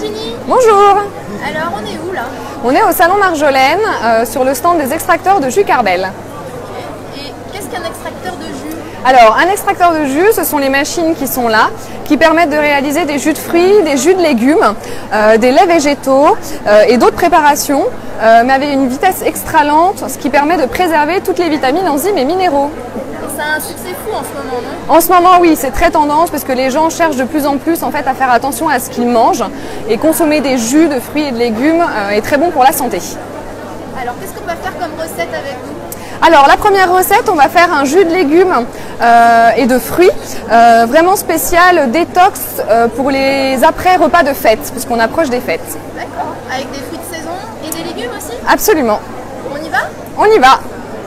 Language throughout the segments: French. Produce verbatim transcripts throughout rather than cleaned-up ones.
Virginie. Bonjour. Alors, on est où là? On est au Salon Marjolaine, euh, sur le stand des extracteurs de jus Carbel. Et qu'est-ce qu'un extracteur de jus? Alors, un extracteur de jus, ce sont les machines qui sont là, qui permettent de réaliser des jus de fruits, des jus de légumes, euh, des laits végétaux euh, et d'autres préparations, euh, mais avec une vitesse extra lente, ce qui permet de préserver toutes les vitamines, enzymes et minéraux. Et ça a un succès fou en ce moment, non? En ce moment, oui, c'est très tendance parce que les gens cherchent de plus en plus en fait, à faire attention à ce qu'ils mangent et consommer des jus de fruits et de légumes euh, est très bon pour la santé. Alors, qu'est-ce qu'on peut faire comme recette avec vous? Alors la première recette, on va faire un jus de légumes euh, et de fruits, euh, vraiment spécial détox euh, pour les après repas de fête, parce qu'on approche des fêtes. D'accord. Avec des fruits de saison et des légumes aussi? Absolument. On y va? On y va.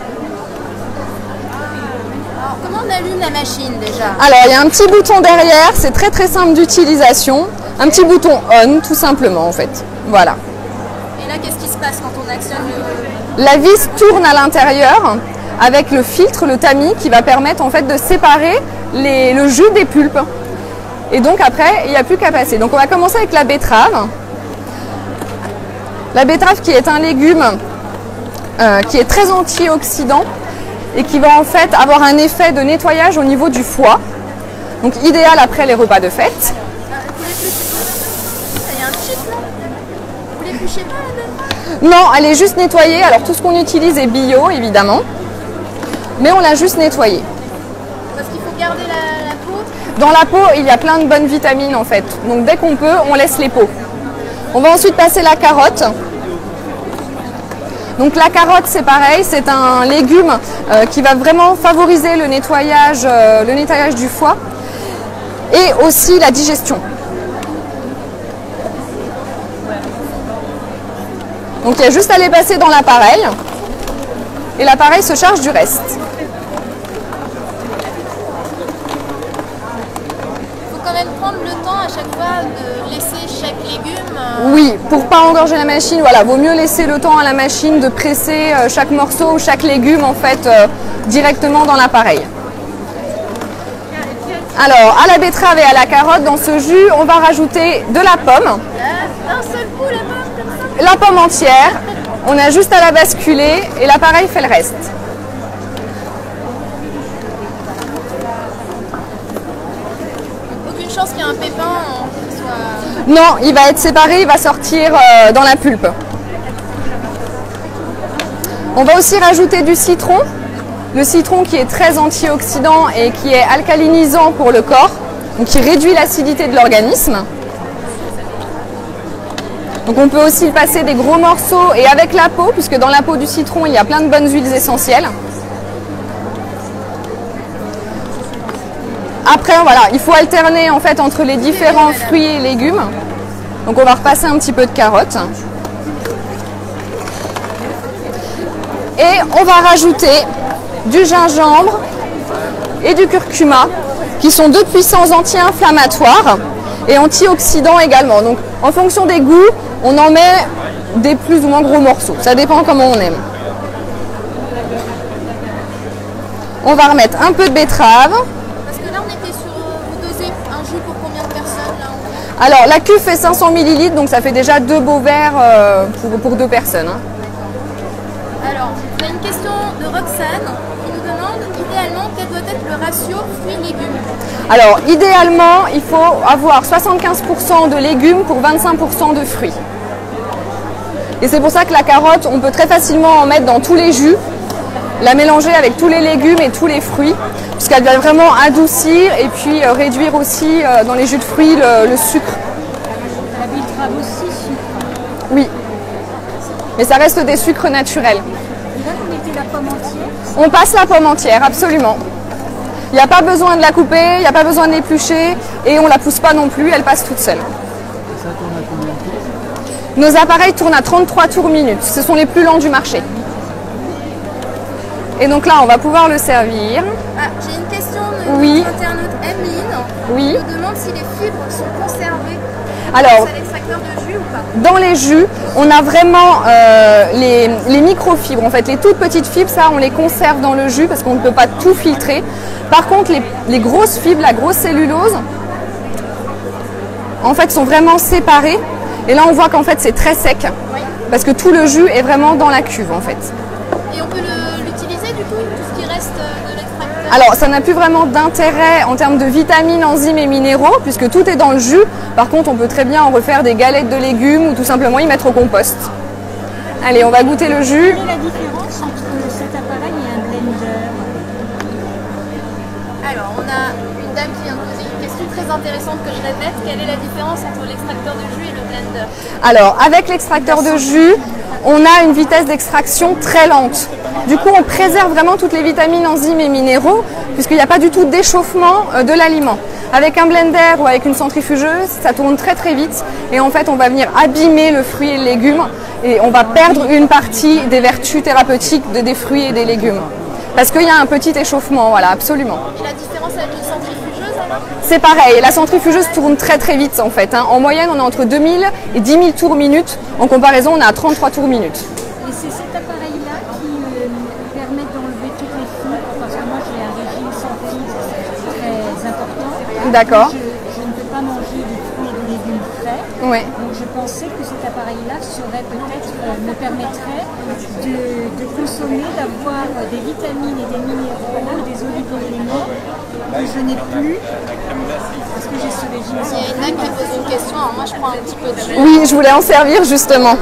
Alors, comment on allume la machine déjà? Alors il y a un petit bouton derrière, c'est très très simple d'utilisation. Un petit bouton on tout simplement en fait. Voilà. Et là, qu'est-ce qui se passe quand on actionne le... La vis tourne à l'intérieur avec le filtre, le tamis, qui va permettre en fait de séparer les, le jus des pulpes. Et donc après, il n'y a plus qu'à passer. Donc on va commencer avec la betterave. La betterave qui est un légume euh, qui est très antioxydant et qui va en fait avoir un effet de nettoyage au niveau du foie. Donc idéal après les repas de fête. Ah, vous l'épluchez? Il y a un chip là? Vous l'épluchez pas la betterave? Non, elle est juste nettoyée. Alors tout ce qu'on utilise est bio évidemment, mais on l'a juste nettoyée. Parce qu'il faut garder la, la peau? Dans la peau, il y a plein de bonnes vitamines en fait. Donc dès qu'on peut, on laisse les peaux. On va ensuite passer la carotte. Donc la carotte, c'est pareil, c'est un légume euh, qui va vraiment favoriser le nettoyage, euh, le nettoyage du foie et aussi la digestion. Donc il y a juste à les passer dans l'appareil et l'appareil se charge du reste. Il faut quand même prendre le temps à chaque fois de laisser chaque légume. Euh... Oui, pour pas engorger la machine, voilà, vaut mieux laisser le temps à la machine de presser euh, chaque morceau ou chaque légume en fait euh, directement dans l'appareil. Alors à la betterave et à la carotte, dans ce jus, on va rajouter de la pomme. D'un seul coup, la pomme comme ça? La pomme entière, on a juste à la basculer et l'appareil fait le reste. Aucune chance qu'il y ait un pépin euh, qui soit... Non, il va être séparé, il va sortir euh, dans la pulpe. On va aussi rajouter du citron. Le citron qui est très antioxydant et qui est alcalinisant pour le corps, donc qui réduit l'acidité de l'organisme. Donc on peut aussi passer des gros morceaux et avec la peau, puisque dans la peau du citron, il y a plein de bonnes huiles essentielles. Après, voilà, il faut alterner en fait entre les différents fruits et légumes. Donc on va repasser un petit peu de carotte. Et on va rajouter du gingembre et du curcuma, qui sont deux puissants anti-inflammatoires et antioxydants également. Donc en fonction des goûts, on en met des plus ou moins gros morceaux. Ça dépend comment on aime. On va remettre un peu de betterave. Parce que là, on était sur... Vous dosez un jus pour combien de personnes là? Alors la cuve fait cinq cents millilitres, donc ça fait déjà deux beaux verres euh, pour, pour deux personnes. Hein. Alors, on a une question de Roxane qui nous demande idéalement quel doit être le ratio fruits-légumes. Alors idéalement, il faut avoir soixante-quinze pour cent de légumes pour vingt-cinq pour cent de fruits. Et c'est pour ça que la carotte, on peut très facilement en mettre dans tous les jus, la mélanger avec tous les légumes et tous les fruits, puisqu'elle va vraiment adoucir et puis euh, réduire aussi euh, dans les jus de fruits le, le sucre. La betterave aussi sucre. Oui, mais ça reste des sucres naturels. Et là, vous mettez la pomme entière? On passe la pomme entière, absolument. Il n'y a pas besoin de la couper, il n'y a pas besoin de l'éplucher et on ne la pousse pas non plus, elle passe toute seule. Et ça tourne à combien de tours? Nos appareils tournent à trente-trois tours minutes, ce sont les plus lents du marché. Et donc là, on va pouvoir le servir. Ah, j'ai une question de Oui. notre internaute Emeline. Oui. qui nous demande si les fibres sont conservées. Alors, C'est l'extracteur de jus ou pas? dans les jus, on a vraiment euh, les, les microfibres. En fait, les toutes petites fibres, ça, on les conserve dans le jus parce qu'on ne peut pas tout filtrer. Par contre, les, les grosses fibres, la grosse cellulose, en fait, sont vraiment séparées Et là, on voit qu'en fait, c'est très sec Oui. parce que tout le jus est vraiment dans la cuve en fait. Et on peut le- l'utiliser du coup, tout ce qui reste euh, de l'extracteur? Alors, ça n'a plus vraiment d'intérêt en termes de vitamines, enzymes et minéraux puisque tout est dans le jus. Par contre, on peut très bien en refaire des galettes de légumes ou tout simplement y mettre au compost. Allez, on va goûter le jus. Quelle est la différence entre cet appareil et un blender? Alors, on a une dame qui vient de poser une question très intéressante que je répète. Quelle est la différence entre l'extracteur de jus et le blender? Alors, avec l'extracteur de jus, on a une vitesse d'extraction très lente. Du coup, on préserve vraiment toutes les vitamines, enzymes et minéraux, puisqu'il n'y a pas du tout d'échauffement euh, de l'aliment. Avec un blender ou avec une centrifugeuse, ça tourne très très vite et en fait, on va venir abîmer le fruit et le légume et on va perdre une partie des vertus thérapeutiques de, des fruits et des légumes. Parce qu'il y a un petit échauffement, voilà, absolument. Et la différence avec une centrifugeuse alors? C'est pareil, la centrifugeuse tourne très très vite en fait. Hein. En moyenne, on est entre deux mille et dix mille tours minute. En comparaison, on est à trente-trois tours minute. Et c'est cet appareil-là qui euh, permet d'enlever toutes les fibres, parce que moi j'ai un régime sans fibres très important. D'accord. Je, je ne peux pas manger de fruits et de légumes frais. Oui. Donc je pensais que cet appareil-là serait peut-être euh, me permettrait de, de consommer, d'avoir des vitamines et des minéraux, des oligo-éléments que je n'ai plus parce que j'ai ce régime Il sans y a une dame qui pose une question, alors moi je prends un petit peu de jus. Oui, je voulais en servir justement.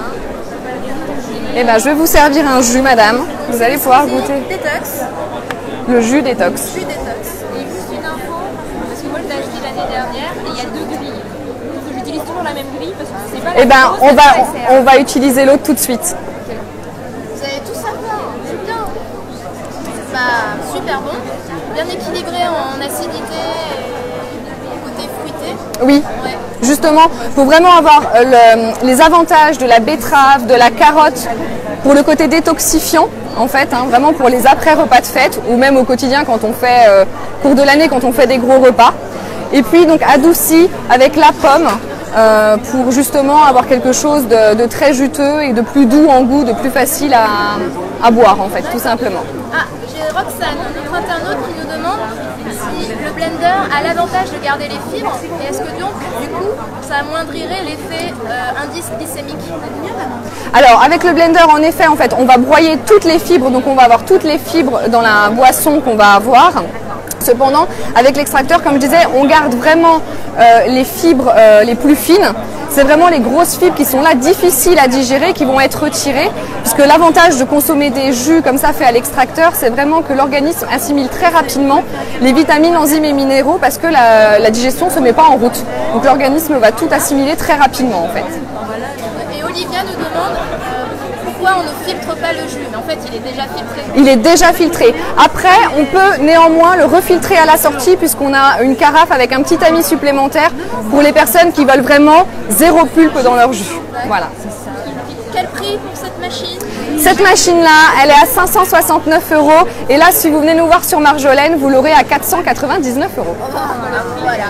Eh ben, je vais vous servir un jus, madame. Vous allez pouvoir goûter Détox, le jus détox. jus détox. Et juste une info, parce que moi je l'ai acheté l'année dernière et il y a deux grilles. Donc j'utilise toujours la même grille parce que c'est pas la Eh ben, grosse, on c'est va, pas S R. on va utiliser l'autre tout de suite. Vous allez tout savoir, c'est bien. C'est pas super bon, bien équilibré en acidité et côté fruité. Oui. Ouais. Justement, pour vraiment avoir euh, le- les avantages de la betterave, de la carotte, pour le côté détoxifiant, en fait, hein, vraiment pour les après-repas de fête, ou même au quotidien quand on fait, euh, cours de l'année, quand on fait des gros repas. Et puis donc adouci avec la pomme, euh, pour justement avoir quelque chose de, de très juteux et de plus doux en goût, de plus facile à, à boire, en fait, tout simplement. Ah, j'ai Roxane, notre internaute qui nous demande si le blender a l'avantage de garder les fibres et est-ce que donc, du coup, ça amoindrirait l'effet euh, indice glycémique. Alors avec le blender, en effet, en fait, on va broyer toutes les fibres, donc on va avoir toutes les fibres dans la boisson qu'on va avoir. Cependant, avec l'extracteur, comme je disais, on garde vraiment euh, les fibres euh, les plus fines. C'est vraiment les grosses fibres qui sont là, difficiles à digérer, qui vont être retirées. Puisque l'avantage de consommer des jus comme ça fait à l'extracteur, c'est vraiment que l'organisme assimile très rapidement les vitamines, enzymes et minéraux parce que la, la digestion ne se met pas en route. Donc l'organisme va tout assimiler très rapidement en fait. Et Olivia nous demande euh, pourquoi on ne filtre pas le jus. Mais en fait, il est déjà filtré. Il est déjà filtré. Après, on peut néanmoins le refiltrer à la sortie puisqu'on a une carafe avec un petit tamis supplémentaire pour les personnes qui veulent vraiment zéro pulpe dans leur jus. Voilà. Quel prix pour cette machine? Cette machine-là, elle est à cinq cent soixante-neuf euros. Et là, si vous venez nous voir sur Marjolaine, vous l'aurez à quatre cent quatre-vingt-dix-neuf euros. Voilà.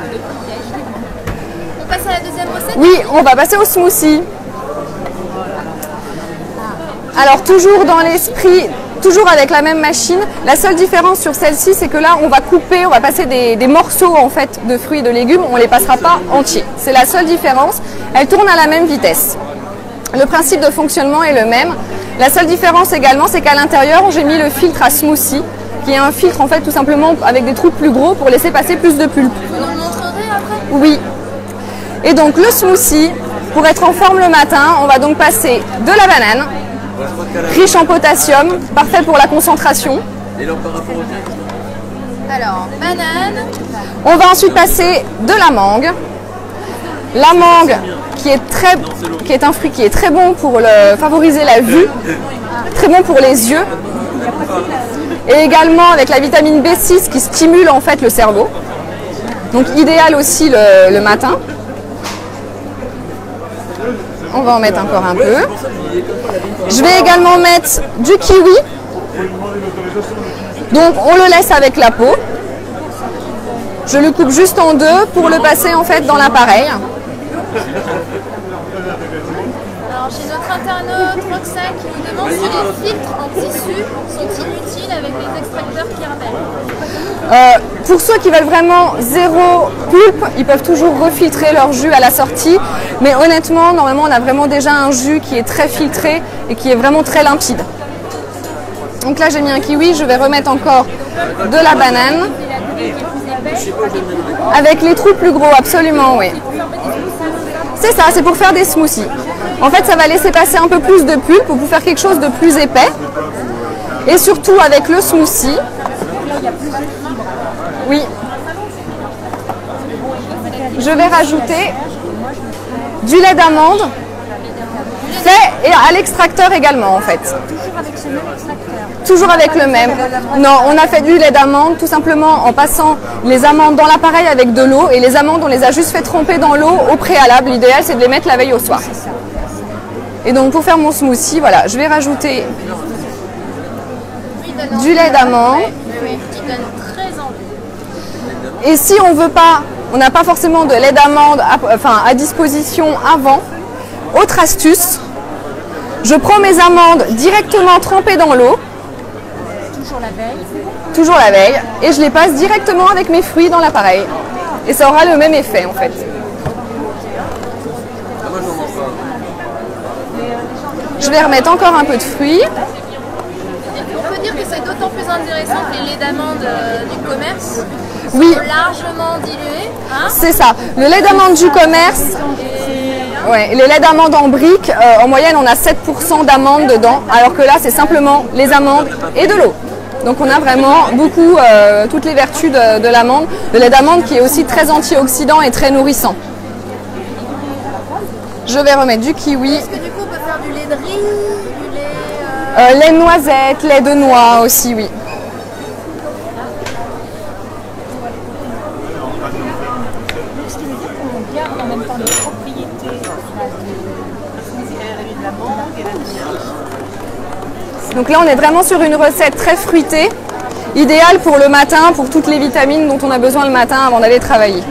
On passe à la deuxième recette? Oui, on va passer au smoothie. Alors, toujours dans l'esprit, toujours avec la même machine. La seule différence sur celle-ci, c'est que là, on va couper, on va passer des, des morceaux en fait de fruits et de légumes. On ne les passera pas entiers. C'est la seule différence. Elle tourne à la même vitesse. Le principe de fonctionnement est le même. La seule différence également, c'est qu'à l'intérieur, j'ai mis le filtre à smoothie, qui est un filtre en fait tout simplement avec des trous plus gros pour laisser passer plus de pulpe. Vous nous le montrerez après? Oui. Et donc le smoothie, pour être en forme le matin, on va donc passer de la banane, riche en potassium, parfait pour la concentration. Alors, banane, On va ensuite passer de la mangue. La mangue, qui est, très, qui est un fruit qui est très bon pour le, favoriser la vue, très bon pour les yeux, et également avec la vitamine B six qui stimule en fait le cerveau. Donc idéal aussi le, le matin. On va en mettre encore un peu. Je vais également mettre du kiwi. Donc on le laisse avec la peau. Je le coupe juste en deux pour le passer en fait dans l'appareil. alors Alors j'ai notre internaute Roxane qui nous demande si les filtres en tissu sont inutiles avec les extracteurs Kerbel. Euh, pour ceux qui veulent vraiment zéro pulpe, ils peuvent toujours refiltrer leur jus à la sortie. Mais honnêtement, normalement, on a vraiment déjà un jus qui est très filtré et qui est vraiment très limpide. Donc là, j'ai mis un kiwi. Je vais remettre encore de la banane. Avec les trous plus gros, absolument, oui. C'est ça, c'est pour faire des smoothies. En fait, ça va laisser passer un peu plus de pulpe pour faire quelque chose de plus épais. Et surtout, avec le smoothie, oui, je vais rajouter du lait d'amande fait et à l'extracteur également en fait. Toujours avec ce même extracteur. Toujours avec le même. Non, on a fait du lait d'amande tout simplement en passant les amandes dans l'appareil avec de l'eau et les amandes on les a juste fait tremper dans l'eau au préalable. L'idéal c'est de les mettre la veille au soir. Et donc pour faire mon smoothie, voilà, je vais rajouter du lait d'amande. Qui donne très envie. Et si on veut pas, on n'a pas forcément de lait d'amande à, enfin, à disposition avant, autre astuce, je prends mes amandes directement trempées dans l'eau, Toujours la veille. toujours la veille, et je les passe directement avec mes fruits dans l'appareil. Et ça aura le même effet en fait. Je vais remettre encore un peu de fruits. On peut dire que c'est d'autant plus intéressant que les laits d'amande euh, du commerce sont Oui. largement dilués. Hein, C'est ça. Le lait d'amande du commerce, et, ouais, les laits d'amande en brique, euh, en moyenne on a sept pour cent d'amandes dedans, alors que là c'est simplement les amandes et de l'eau. Donc on a vraiment beaucoup, euh, toutes les vertus de, de l'amande. Le lait d'amande qui est aussi très antioxydant et très nourrissant. Je vais remettre du kiwi, Est-ce que du coup on peut faire du lait de riz, du lait... euh, euh, lait de noisette, lait de noix aussi, oui. Ce qui veut dire qu'on garde en même temps les propriétés de l'amande et la Donc là on est vraiment sur une recette très fruitée, idéale pour le matin, pour toutes les vitamines dont on a besoin le matin avant d'aller travailler.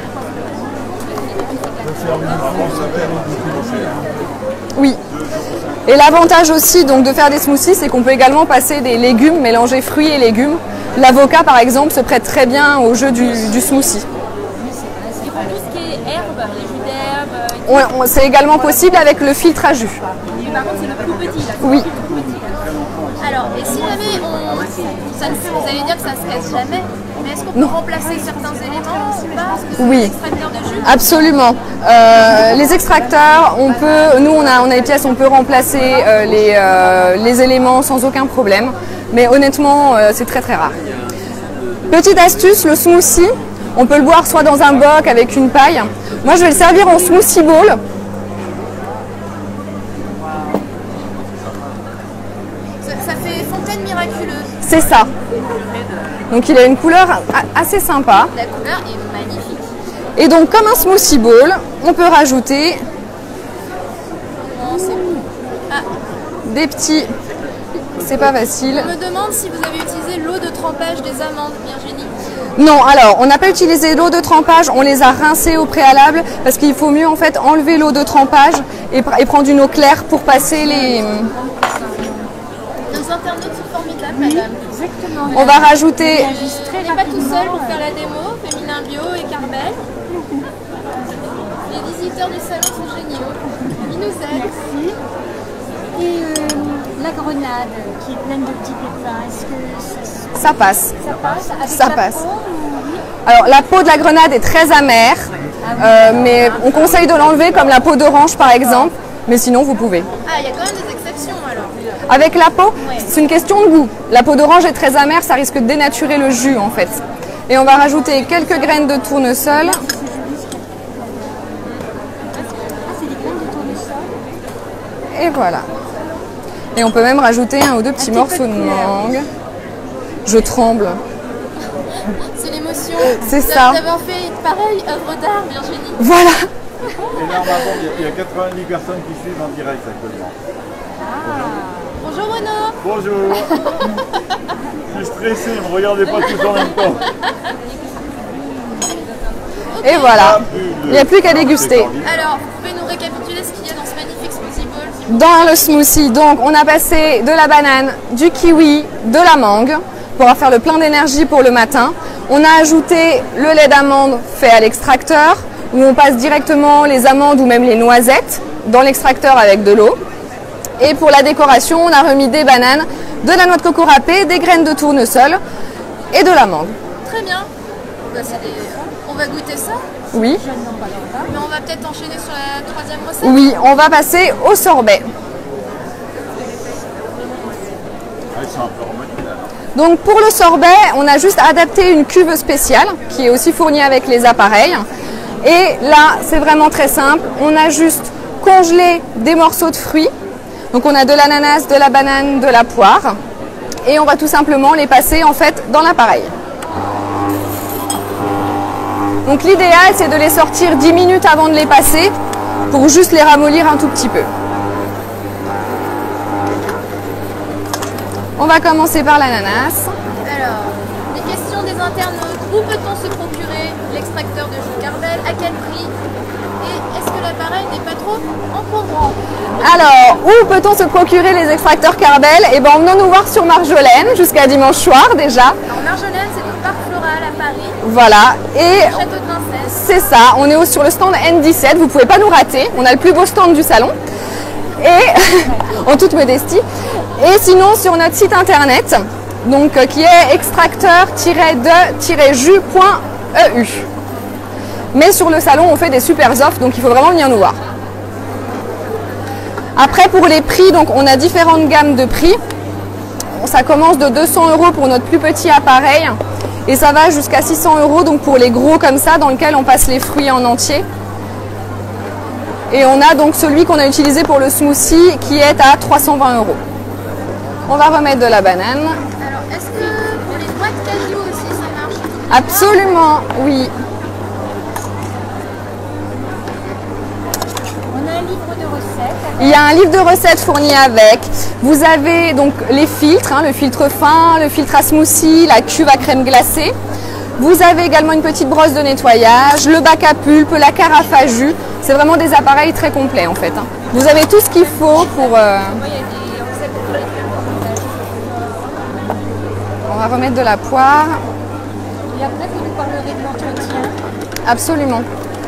Oui. Et l'avantage aussi donc de faire des smoothies, c'est qu'on peut également passer des légumes, mélanger fruits et légumes. L'avocat par exemple se prête très bien au jeu du, du smoothie. Et pour tout ce qui est herbes, les jus d'herbes, On- on- C'est également possible avec le filtre à jus. et par contre c'est le plus petit là. Oui. Alors, et si jamais on... Ça, vous allez dire que ça se casse jamais, mais est-ce qu'on peut remplacer certains éléments ou pas? Est-ce que c'est Oui. des extracteurs de jus? Absolument. Euh, les extracteurs, on peut, nous on a, on a des pièces, on peut remplacer euh, les, euh, les éléments sans aucun problème. Mais honnêtement, euh, c'est très très rare. Petite astuce, le smoothie, on peut le boire soit dans un boc avec une paille. Moi je vais le servir en smoothie bowl. Ça, ça fait fontaine miraculeuse. C'est ça. Donc il a une couleur a- assez sympa. La couleur est magnifique. Et donc comme un smoothie bowl, on peut rajouter Bon, c'est bon. Ah, des petits... C'est pas facile. on me demande si vous avez utilisé l'eau de trempage des amandes, Virginie. Non, alors on n'a pas utilisé l'eau de trempage, on les a rincées au préalable parce qu'il faut mieux en fait enlever l'eau de trempage et, pr- et prendre une eau claire pour passer les... Nos internautes sont formidables, madame. exactement. On va rajouter... Il agisse très On n'est pas tout seul rapidement. pour faire la démo, Féminin Bio et Carbel. Les visiteurs du salon sont géniaux. Ils nous aident. Merci. Et euh, la grenade qui est pleine de petits pépins, est-ce que ça, Ça passe. ça passe avec Ça la passe. peau ou- Alors la peau de la grenade est très amère, euh, mais on conseille de l'enlever comme la peau d'orange par exemple, mais sinon vous pouvez. Ah, il y a quand même des exceptions alors. Avec la peau, c'est une question de goût. La peau d'orange est très amère, ça risque de dénaturer le jus en fait. Et on va rajouter quelques graines de tournesol. Ah, c'est des graines de tournesol. Et voilà. Et on peut même rajouter un ou deux petits petit morceaux peu de de couleur. mangue. Je tremble. C'est l'émotion. C'est Vous ça. avez fait pareil, œuvre d'art, Virginie. Voilà. Et normalement, il y a- il y a quatre-vingt-dix personnes qui suivent en direct actuellement. Bonjour Renaud. Bonjour. Je suis stressé, ne me regardez pas tous en même temps. Et voilà. Il n'y a plus qu'à déguster. Alors, vous pouvez nous nous récapituler ce qu'il y a dans ce magnifique smoothie bowl? Dans le smoothie, donc, on a passé de la banane, du kiwi, de la mangue pour faire le plein d'énergie pour le matin. On a ajouté le lait d'amande fait à l'extracteur où on passe directement les amandes ou même les noisettes dans l'extracteur avec de l'eau. Et pour la décoration, on a remis des bananes, de la noix de coco râpée, des graines de tournesol et de la mangue. Très bien. Bah, c'est des... On va goûter ça. Oui. Mais on va peut-être enchaîner sur la troisième recette. Oui, on va passer au sorbet. Donc pour le sorbet, on a juste adapté une cuve spéciale qui est aussi fournie avec les appareils. Et là, c'est vraiment très simple. On a juste congelé des morceaux de fruits. Donc on a de l'ananas, de la banane, de la poire. Et on va tout simplement les passer en fait dans l'appareil. Donc l'idéal, c'est de les sortir dix minutes avant de les passer pour juste les ramollir un tout petit peu. On va commencer par l'ananas. Alors, des questions des internautes. Où peut-on se procurer l'extracteur de jus Carbel? À quel prix? Et est-ce que l'appareil n'est pas trop encombrant? Alors, où peut-on se procurer les extracteurs Carbel? Eh bien, en venant nous voir sur Marjolaine jusqu'à dimanche soir déjà. Alors, Marjolaine, c'est au Parc Floral à Paris. Voilà. Et Château de Princesse. c'est ça. On est au- sur le stand N dix-sept. Vous ne pouvez pas nous rater. On a le plus beau stand du salon. Et en toute modestie. Et sinon, sur notre site internet, donc euh, qui est extracteur tiret de tiret jus point e u. Mais sur le salon, on fait des super offres, donc il faut vraiment venir nous voir. Après, pour les prix, donc on a différentes gammes de prix. Ça commence de deux cents euros pour notre plus petit appareil et ça va jusqu'à six cents euros donc pour les gros comme ça, dans lequel on passe les fruits en entier. Et on a donc celui qu'on a utilisé pour le smoothie qui est à trois cent vingt euros. On va remettre de la banane. Alors, est-ce que pour les noix de cajou aussi, ça marche? Absolument, oui. On a un livre de recettes. Il y a un livre de recettes fourni avec. Vous avez donc les filtres, hein, le filtre fin, le filtre à smoothie, la cuve à crème glacée. Vous avez également une petite brosse de nettoyage, le bac à pulpe, la carafe à jus. C'est vraiment des appareils très complets en fait. Hein. Vous avez tout ce qu'il faut pour... euh, On va remettre de la poire. Et après, vous nous parlerez de l'entretien. Absolument.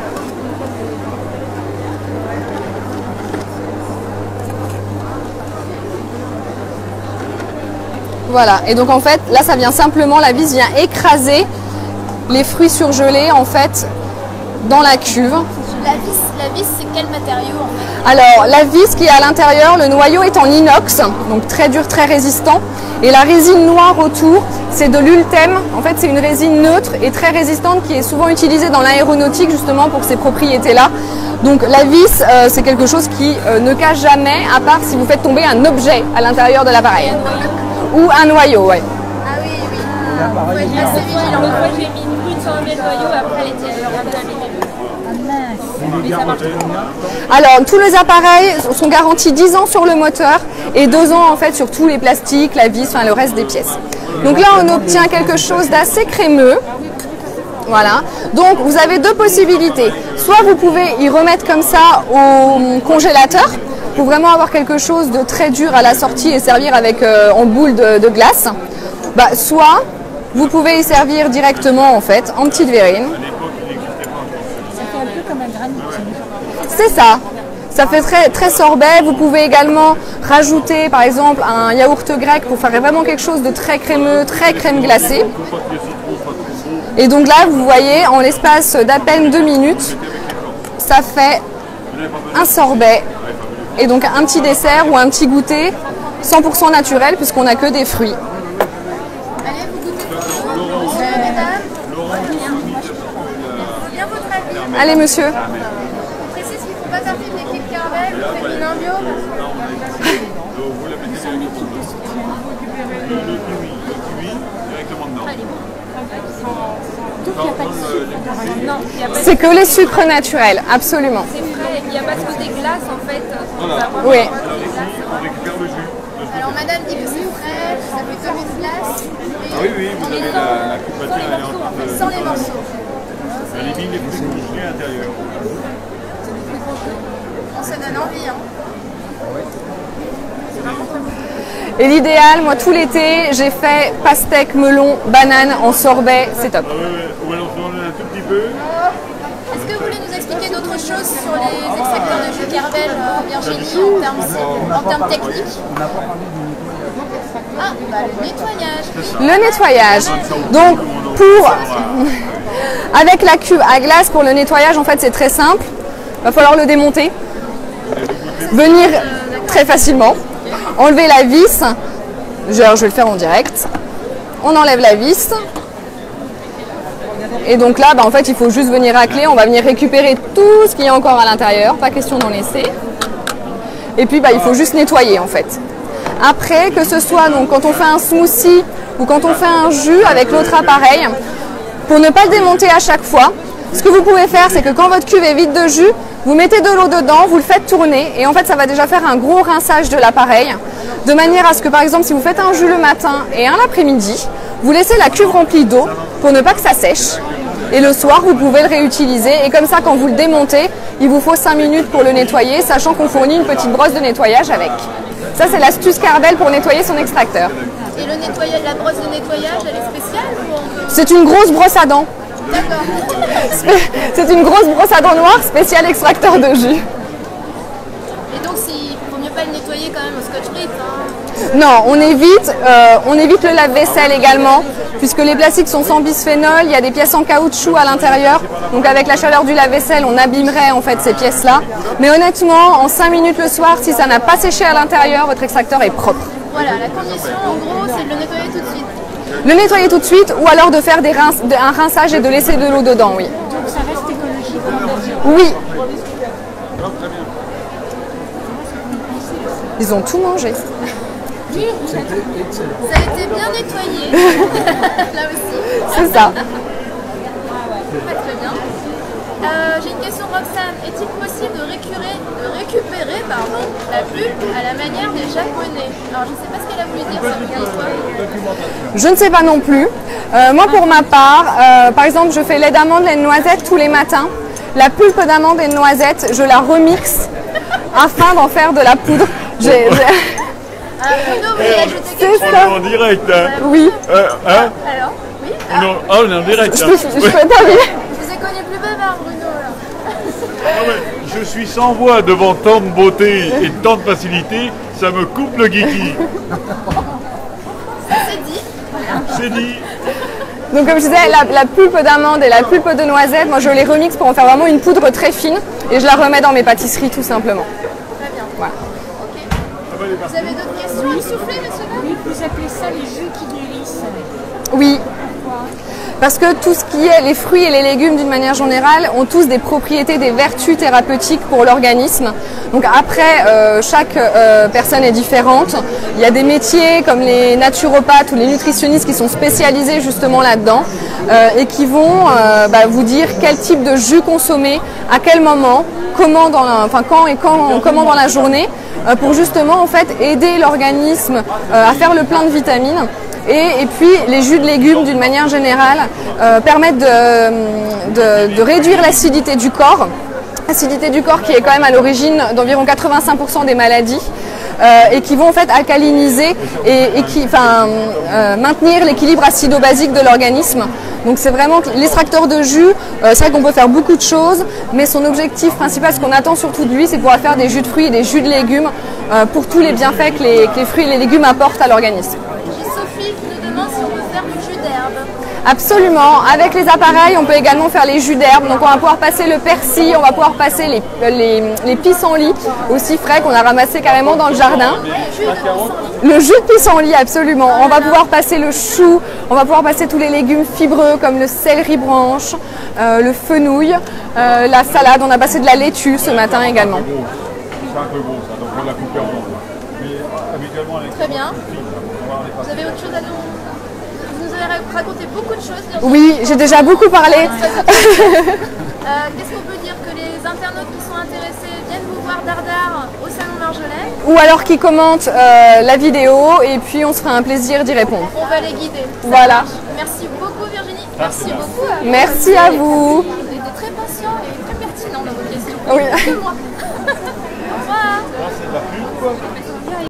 Voilà, et donc en fait, là ça vient simplement, la vis vient écraser les fruits surgelés en fait dans la cuve. La vis, la vis c'est quel matériau en fait? Alors la vis qui est à l'intérieur, le noyau est en inox, donc très dur, très résistant. Et la résine noire autour, c'est de l'ultème. En fait, c'est une résine neutre et très résistante qui est souvent utilisée dans l'aéronautique justement pour ces propriétés-là. Donc la vis, euh, c'est quelque chose qui euh, ne casse jamais, à part si vous faites tomber un objet à l'intérieur de l'appareil. Ou un noyau, ouais. Ah oui, oui. Il faut être assez vigilant. L'autre fois, j'ai mis une brute sur un mes noyaux, après elle était elle rentre à mes Mais ça marche pas. Alors, tous les appareils sont garantis dix ans sur le moteur et deux ans en fait sur tous les plastiques, la vis, enfin le reste des pièces. Donc là, on obtient quelque chose d'assez crémeux. Voilà. Donc, vous avez deux possibilités. Soit vous pouvez y remettre comme ça au congélateur pour vraiment avoir quelque chose de très dur à la sortie et servir avec euh, en boule de, de glace. Bah, soit vous pouvez y servir directement en fait en petite verrine. Ça fait un peu comme un granit. C'est ça. Ça fait très, très sorbet. Vous pouvez également rajouter par exemple un yaourt grec pour faire vraiment quelque chose de très crémeux, très crème glacée. Et donc là, vous voyez, en l'espace d'à peine deux minutes, ça fait un sorbet et donc un petit dessert ou un petit goûter cent pour cent naturel puisqu'on n'a que des fruits. Allez, vous goûtez tout, monsieur, mesdames. Bien votre avis. Allez monsieur. On précise qu'il ne faut pas partir de l'équipe Carbel ou féminin bio. Non, il n'y a pas de C'est que les sucres naturels, absolument. c'est frais, il n'y a pas ce côté glace en fait. Oui. On récupère le jus. Alors, madame dit que c'est frais, ça fait comme une glace. Ah oui, oui, vous avez la, la coupe Sans les elle est en morceaux, train en fait, de... sans les morceaux. La limite est plus congelée à l'intérieur. donne envie. Hein. Et l'idéal, moi tout l'été, j'ai fait pastèque, melon, banane en sorbet, c'est top. Ah ouais, ouais, on va l'en tourner un tout petit peu. Est-ce que vous voulez nous expliquer d'autres choses sur les extracteurs de jus Kerbel, euh, Virginie, en termes, en termes techniques? Ah, bah le nettoyage. Le nettoyage. Donc pour avec la cuve à glace pour le nettoyage, en fait c'est très simple. Il va falloir le démonter. Venir très facilement. Enlever la vis. Genre, je vais le faire en direct. On enlève la vis. Et donc là, bah, en fait, il faut juste venir racler. On va venir récupérer tout ce qu'il y a encore à l'intérieur. Pas question d'en laisser. Et puis, bah, il faut juste nettoyer en fait. Après, que ce soit donc quand on fait un smoothie ou quand on fait un jus avec l'autre appareil, pour ne pas le démonter à chaque fois, ce que vous pouvez faire, c'est que quand votre cuve est vide de jus, vous mettez de l'eau dedans, vous le faites tourner et en fait ça va déjà faire un gros rinçage de l'appareil, de manière à ce que par exemple si vous faites un jus le matin et un l'après-midi, vous laissez la cuve remplie d'eau pour ne pas que ça sèche et le soir vous pouvez le réutiliser et comme ça quand vous le démontez, il vous faut cinq minutes pour le nettoyer, sachant qu'on fournit une petite brosse de nettoyage avec. Ça c'est l'astuce Kerbel pour nettoyer son extracteur. Et le nettoyage, la brosse de nettoyage, elle est spéciale ou on peut... C'est une grosse brosse à dents. D'accord. C'est une grosse brosse à dents noire spéciale extracteur de jus. Et donc, il faut mieux pas le nettoyer quand même au scotch-brite. Hein. Non, on évite, euh, on évite le lave-vaisselle également, puisque les plastiques sont sans bisphénol, il y a des pièces en caoutchouc à l'intérieur. Donc avec la chaleur du lave-vaisselle, on abîmerait en fait ces pièces-là. Mais honnêtement, en cinq minutes le soir, si ça n'a pas séché à l'intérieur, votre extracteur est propre. Voilà, la condition en gros, c'est de le nettoyer tout de suite. Le nettoyer tout de suite ou alors de faire des rince, de, un rinçage et de laisser de l'eau dedans, oui. Donc ça reste écologique, on va dire. Oui. Ils ont tout mangé. Ça a été bien nettoyé. Là aussi. C'est ça. Très très bien. Euh, J'ai une question, Roxane. Est-il possible de récurer, de récupérer pardon, la pulpe à la manière des Japonais? Alors je ne sais pas ce qu'elle a voulu dire sur le histoire. Je ne sais pas non plus. Euh, moi pour ma part, euh, par exemple je fais lait d'amande, lait de noisette tous les matins. La pulpe d'amande et de noisette, je la remixe afin d'en faire de la poudre. J'ai- j'ai- Ah, Bruno, vous voulez ajouter C'est quelque chose? ça. On est en direct, hein. Oui. Euh, hein Alors, oui. on est en... Ah, on est en direct, Je hein. peux, je peux t'inviter. Je vous ai connu plus bavard, Bruno. Là. Ah ouais, je suis sans voix devant tant de beauté et tant de facilité, ça me coupe le geeky. Ça c'est dit. C'est dit. Donc comme je disais, la, la pulpe d'amande et la pulpe de noisette, moi je les remixe pour en faire vraiment une poudre très fine et je la remets dans mes pâtisseries tout simplement. Très bien. Voilà. Ok. Vous avez d'autres questions à me souffler, monsieur Dames? Oui, vous appelez ça les jus qui guérissent. Oui. Parce que tout ce qui est les fruits et les légumes d'une manière générale ont tous des propriétés, des vertus thérapeutiques pour l'organisme. Donc après, euh, chaque euh, personne est différente. Il y a des métiers comme les naturopathes ou les nutritionnistes qui sont spécialisés justement là-dedans euh, et qui vont euh, bah, vous dire quel type de jus consommer, à quel moment, comment dans la, enfin quand et quand, comment dans la journée, euh, pour justement en fait aider l'organisme euh, à faire le plein de vitamines. Et, et puis les jus de légumes d'une manière générale euh, permettent de, de, de réduire l'acidité du corps, l'acidité du corps qui est quand même à l'origine d'environ quatre-vingt-cinq pour cent des maladies euh, et qui vont en fait alcaliniser et, et qui, enfin, euh, maintenir l'équilibre acido-basique de l'organisme. Donc c'est vraiment l'extracteur de jus, euh, c'est vrai qu'on peut faire beaucoup de choses, mais son objectif principal, ce qu'on attend surtout de lui, c'est pouvoir faire des jus de fruits et des jus de légumes euh, pour tous les bienfaits que les, que les fruits et les légumes apportent à l'organisme. Sophie qui nous demande si on peut faire du jus d'herbe. Absolument. Avec les appareils, on peut également faire les jus d'herbe. Donc on va pouvoir passer le persil, on va pouvoir passer les, les, les pissenlits aussi frais qu'on a ramassés carrément dans le jardin. Le jus de pissenlit, absolument. On va pouvoir passer le chou, on va pouvoir passer tous les légumes fibreux comme le céleri branche, euh, le fenouil, euh, la salade. On a passé de la laitue ce matin également. C'est un peu gros ça, donc on l'a coupé en deux. Mais habituellement avec Très bien. Vous avez autre chose à nous... Vous nous avez raconté beaucoup de choses. Virginie. Oui, j'ai déjà beaucoup parlé. Euh, Qu'est-ce qu'on peut dire? Que les internautes qui sont intéressés viennent vous voir dardard au Salon Marjolaine? Ou alors qui commentent euh, la vidéo et puis on se fera un plaisir d'y répondre. On va les guider. Ça Voilà. marche. Merci beaucoup Virginie. Merci beaucoup. À vous. Merci à vous. Vous étiez très patient et très pertinent dans vos questions. Oui. Que moi. La pub, quoi.